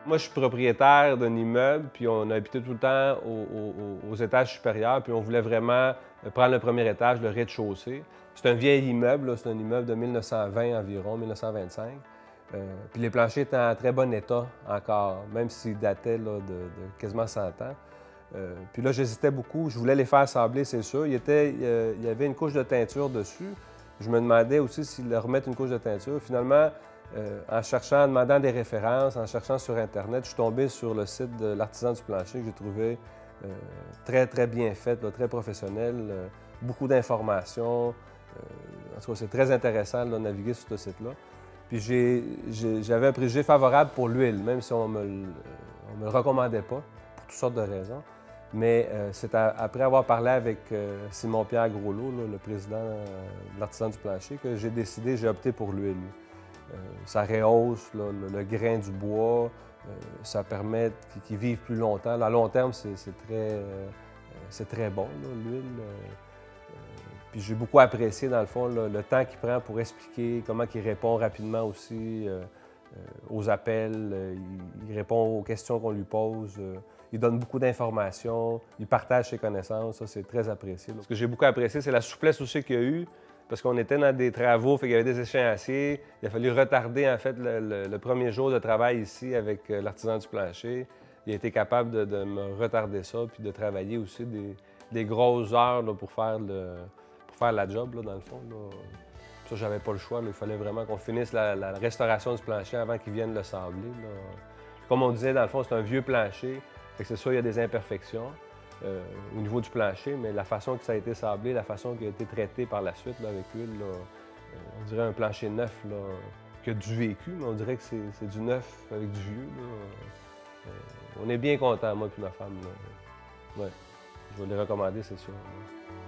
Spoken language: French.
Moi, je suis propriétaire d'un immeuble, puis on habitait tout le temps aux étages supérieurs, puis on voulait vraiment prendre le premier étage, le rez-de-chaussée. C'est un vieil immeuble, c'est un immeuble de 1920 environ, 1925. Puis les planchers étaient en très bon état encore, même s'ils dataient là, de quasiment 100 ans. Puis là, j'hésitais beaucoup. Je voulais les faire sabler, c'est sûr. Il y avait une couche de teinture dessus. Je me demandais aussi s'ils leur remettre une couche de teinture. Finalement, en cherchant, en demandant des références, en cherchant sur Internet, je suis tombé sur le site de l'Artisan du plancher que j'ai trouvé très, très bien fait, là, très professionnel, beaucoup d'informations. En tout cas, c'est très intéressant de naviguer sur ce site-là. Puis j'avais un préjugé favorable pour l'huile, même si on me le recommandait pas, pour toutes sortes de raisons. Mais c'est après avoir parlé avec Simon-Pierre Groslot, là, le président de l'Artisan du plancher, que j'ai opté pour l'huile. Ça rehausse là, le grain du bois, ça permet qu'ils vivent plus longtemps. À long terme, c'est très bon, l'huile. Puis j'ai beaucoup apprécié, dans le fond, le temps qu'il prend pour expliquer, comment il répond rapidement aussi aux appels, il répond aux questions qu'on lui pose, il donne beaucoup d'informations, il partage ses connaissances, ça c'est très apprécié. Ce que j'ai beaucoup apprécié, c'est la souplesse aussi qu'il y a eu, parce qu'on était dans des travaux, fait qu'il y avait des échéanciers, il a fallu retarder en fait le premier jour de travail ici avec l'artisan du plancher. Il a été capable de me retarder ça, puis de travailler aussi des grosses heures là, pour faire la job, là, dans le fond. Là. Ça, j'avais pas le choix. Là. Il fallait vraiment qu'on finisse la restauration du plancher avant qu'ils viennent le sabler. Là. Comme on disait, dans le fond, c'est un vieux plancher. C'est sûr, il y a des imperfections au niveau du plancher, mais la façon que ça a été sablé, la façon qui a été traité par la suite là, avec l'huile, on dirait un plancher neuf là, qui a du vécu, mais on dirait que c'est du neuf avec du vieux. Là. On est bien contents, moi et ma femme. Là. Ouais. Je vais les recommander, c'est sûr. Là.